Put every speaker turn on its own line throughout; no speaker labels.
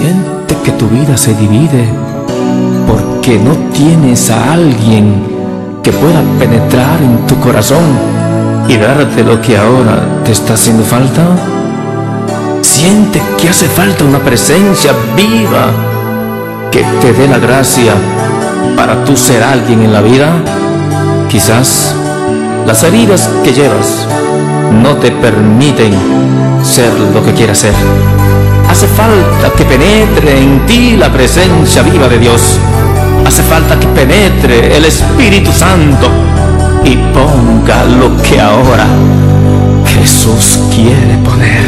Siente que tu vida se divide porque no tienes a alguien que pueda penetrar en tu corazón y darte lo que ahora te está haciendo falta. Siente que hace falta una presencia viva que te dé la gracia para tú ser alguien en la vida. Quizás las heridas que llevas no te permiten ser lo que quieras ser. Hace falta que penetre en ti la presencia viva de Dios. Hace falta que penetre el Espíritu Santo y ponga lo que ahora Jesús quiere poner.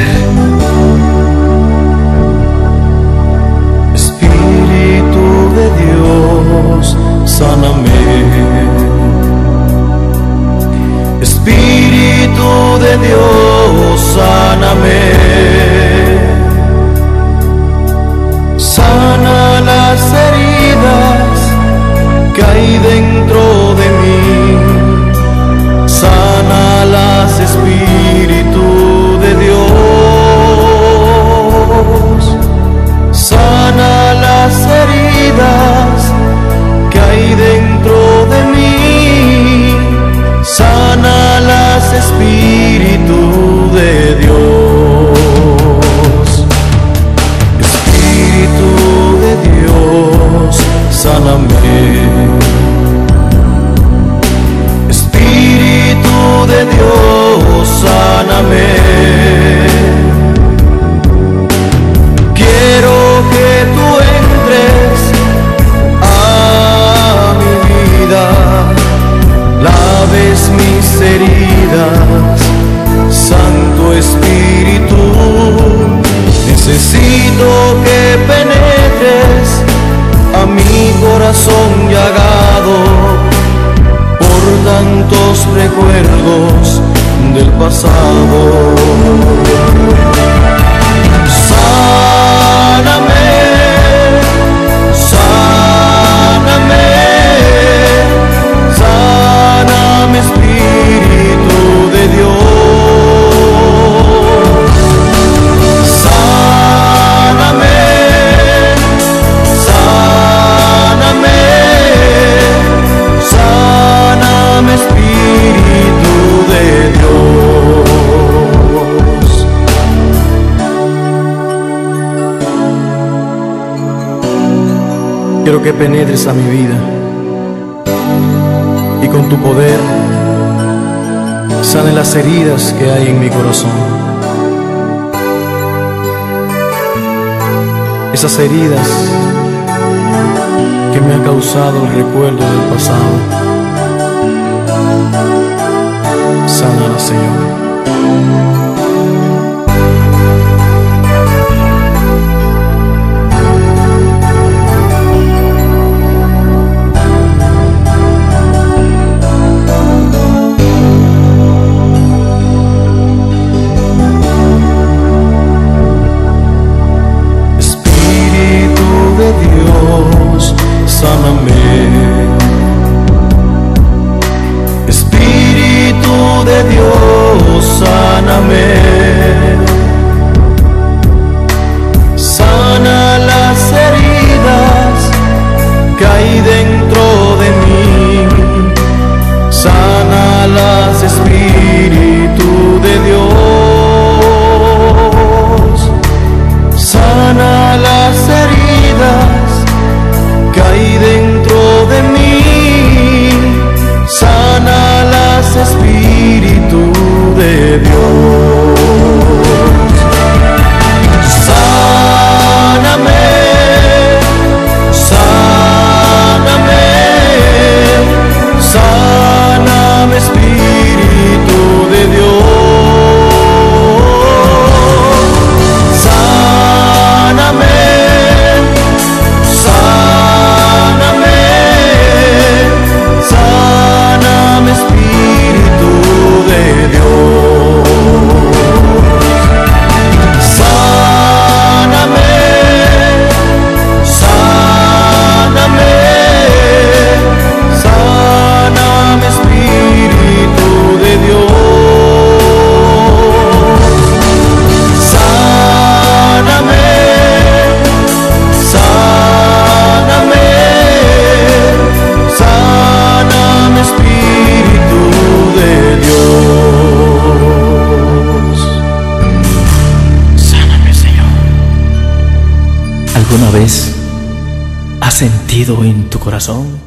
Espíritu de Dios, sáname. Espíritu de Dios, sáname. Sana las heridas que hay dentro de mí. Sánalas, Espíritu de Dios. Sana las heridas que hay dentro de mí. Sánalas, Espíritu de Dios. Sáname, Espíritu de Dios, sáname. Quiero que tú entres a mi vida, laves mis heridas, Santo Espíritu. Necesito que penetres a mi corazón llagado por tantos recuerdos del pasado. Sáname, sáname, sáname, Espíritu de Dios. Quiero que penetres a mi vida y con tu poder sane las heridas que hay en mi corazón. Esas heridas que me han causado el recuerdo del pasado. Sánalas, Señor. Sáname, Espíritu de Dios, sáname.
¿Alguna vez has sentido en tu corazón